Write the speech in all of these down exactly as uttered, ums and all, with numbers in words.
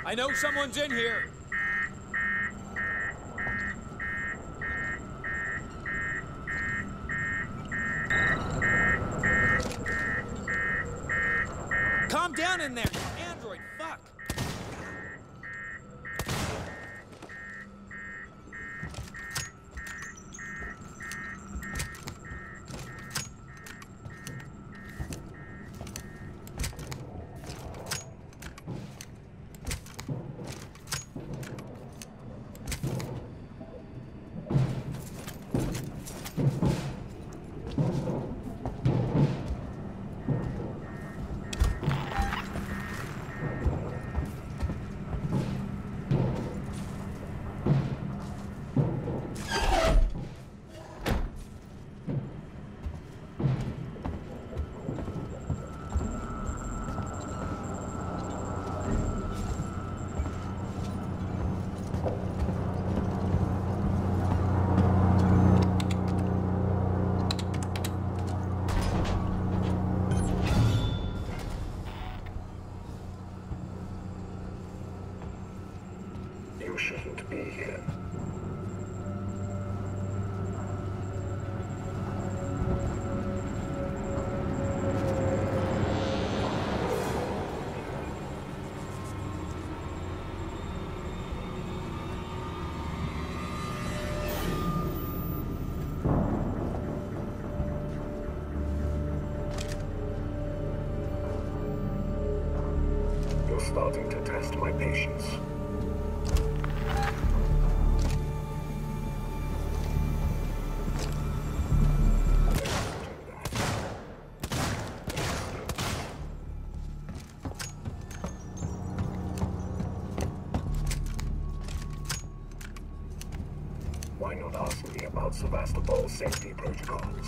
I know someone's in here. Calm down in there, you android. Fuck. You shouldn't be here. You're starting to test my patience. Why not ask me about Sevastopol's safety protocols?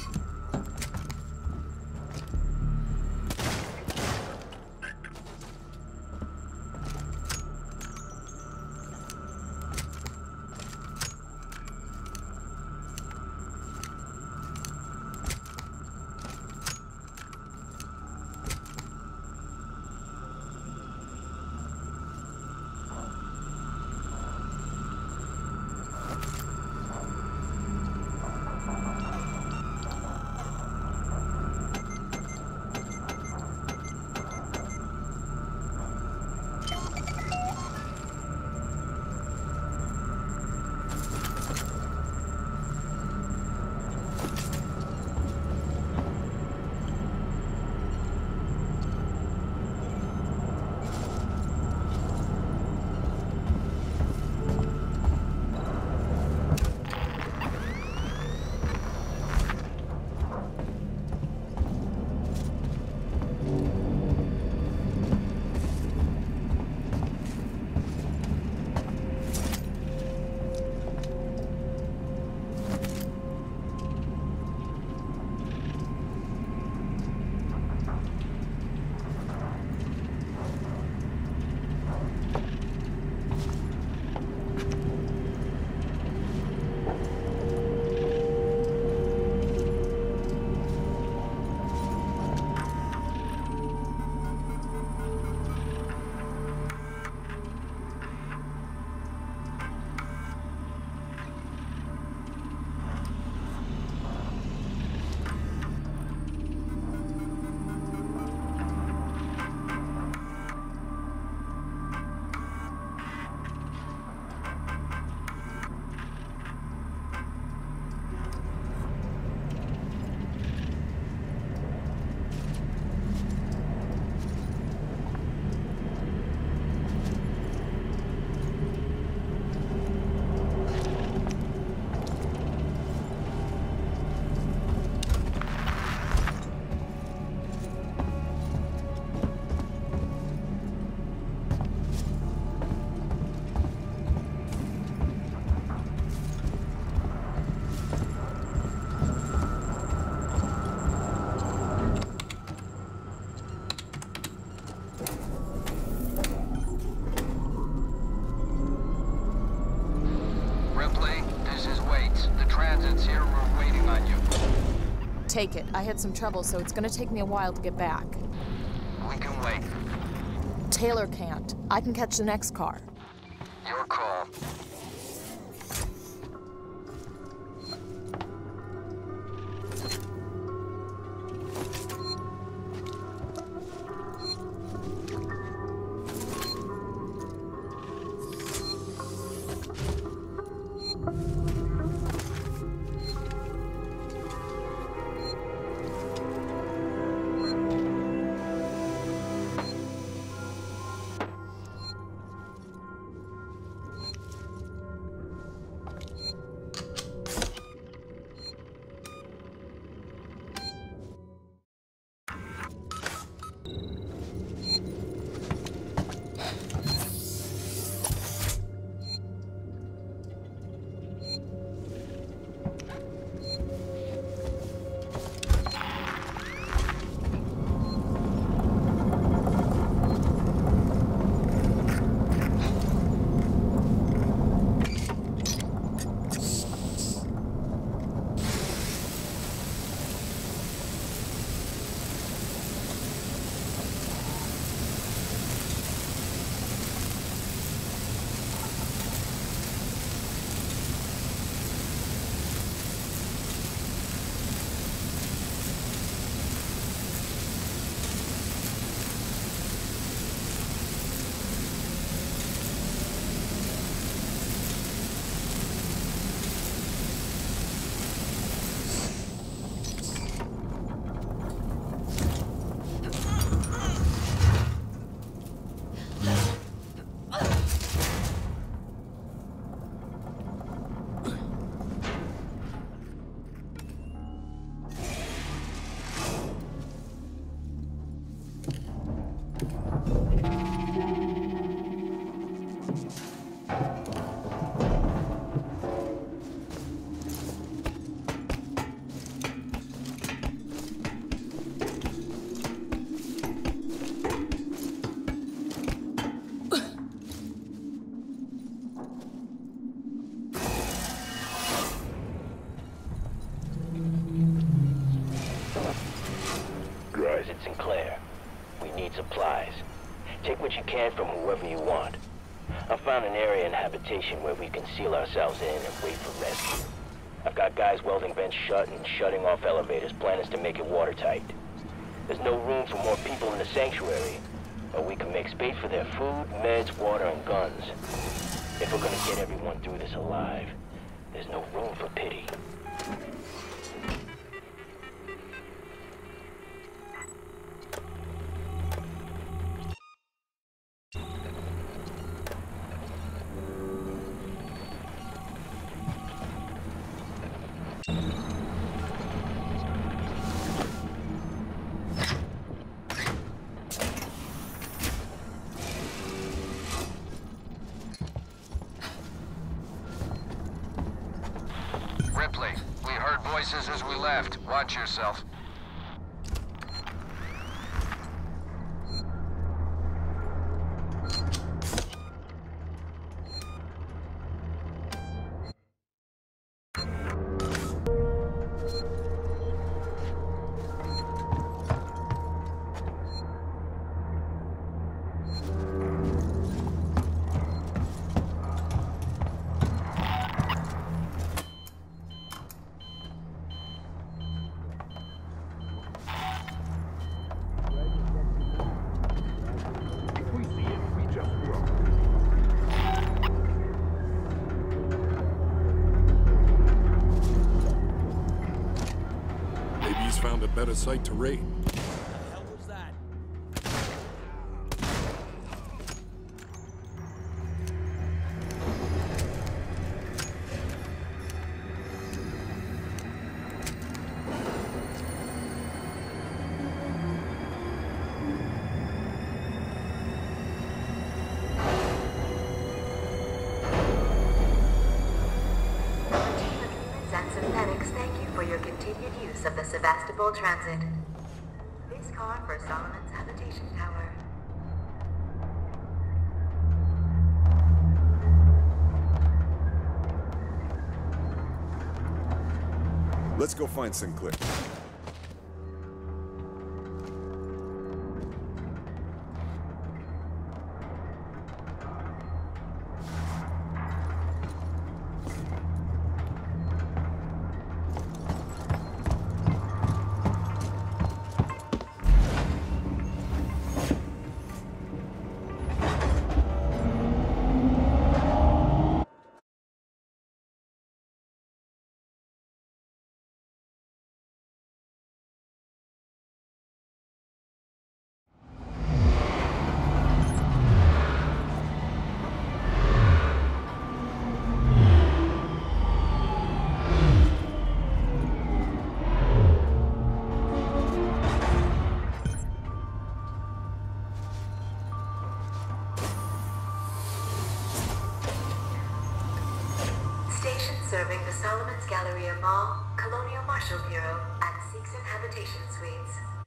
Take it. I had some trouble, so it's gonna take me a while to get back. We can wait. Taylor can't. I can catch the next car. Your call. Sinclair. We need supplies. Take what you can from whoever you want. I found an area in habitation where we can seal ourselves in and wait for rescue. I've got guys welding vents shut and shutting off elevators. Plan is to make it watertight. There's no room for more people in the sanctuary, but we can make space for their food, meds, water, and guns. If we're gonna get everyone through this alive, there's no room for pity. Ripley, we heard voices as we left. Watch yourself. Found a better site to raid. What the hell was that? Your continued use of the Sevastopol Transit. This car for Solomon's habitation tower. Let's go find Sinclair. serving the Solomon's Galleria Mall, Colonial Marshal Bureau, and Seegson Habitation Suites.